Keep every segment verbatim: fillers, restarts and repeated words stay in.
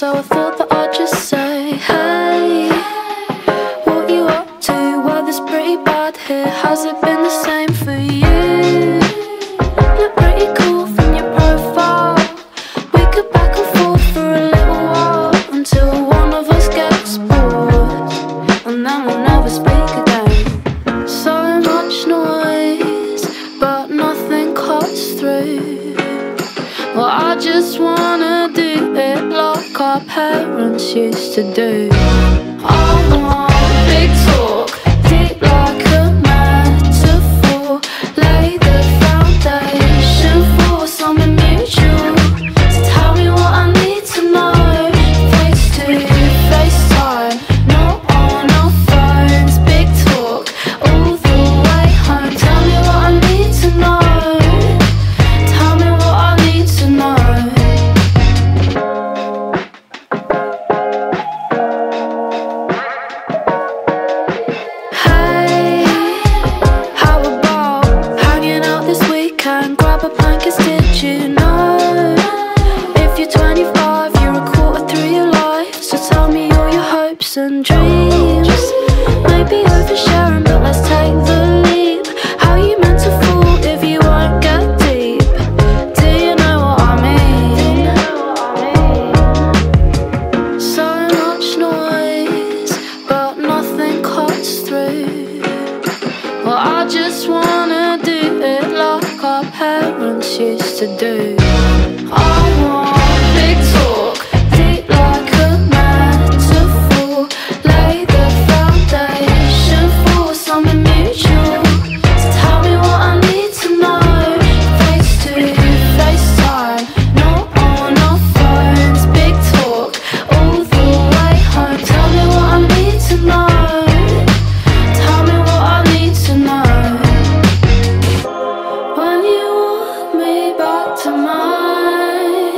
so I thought that I'd just say, hey, what you up to? Weather's pretty bad here. Has it been the same for you? Look pretty cool from your profile. We could back and forth for a little while until one of us gets bored, and then we'll never speak again. So much noise, but nothing cuts through. Well, I just wanna do it like our parents used to do. I want big talk, deep like a metaphor. Lay the foundation for something mutual. So tell me what I need to know. Face to FaceTime, not on our phones. Big talk all the way home. Tell me what I need to know. Tell me what I need to know. Hey, how about hanging out this weekend? Grab a blanket, did you know? If you're twenty-five, you're a quarter through your life. So tell me all your hopes and dreams. Maybe oversharing, but let's take the leap. How you meant to fall if you won't get deep? Do you know what I mean? So much noise, but nothing cuts through. Well, I just wanna do it like our parents used to do. I want big talk, deep like a metaphor. Lay the foundation for something mutual. So tell me what I need to know. Face to FaceTime, not on our phones. Big talk all the way home. Tell me what I need to know. Tell me what I need to know. When you want me back to mine,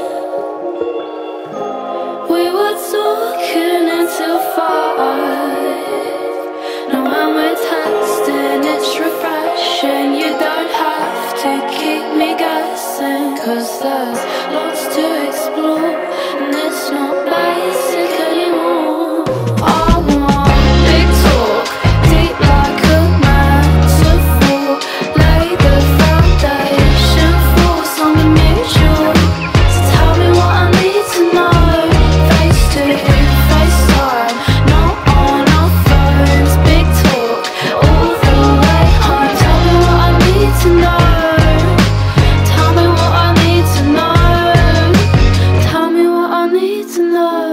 we were talking until five. Now when we're texting, it's refreshing. You don't have to keep me guessing, 'cause there's lots to explore, and it's not basic anymore. I want big talk, deep like a metaphor. Lay the foundation for something mutual. So tell me what I need to know. Face to FaceTime, not on our phones. Big talk all the way home. Tell me what I need to know. Tell me what I need to know. Tell me what I need to know.